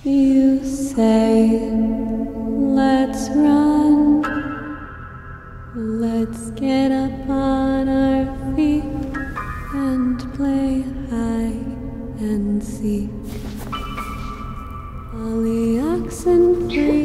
You say, let's run. Let's get up on our feet and play hide and seek. All the oxen free.